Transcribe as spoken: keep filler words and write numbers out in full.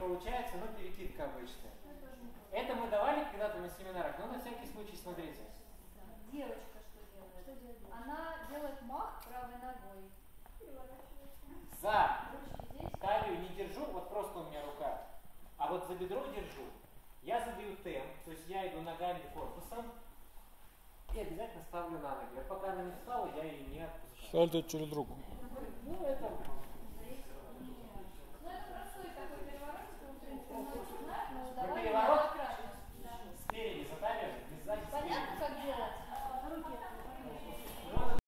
получается, ну, перекидка обычная. Это мы давали когда-то на семинарах, но на всякий случай смотрите. Девочка что делает? Что делает? Она делает мах правой ногой. За талию не держу, вот просто у меня рука, а вот за бедро держу. Я задаю темп, то есть я иду ногами, корпусом и обязательно ставлю на ноги. Вот пока она не встала, я ее не отпускаю. Сальто через руку. Ну, это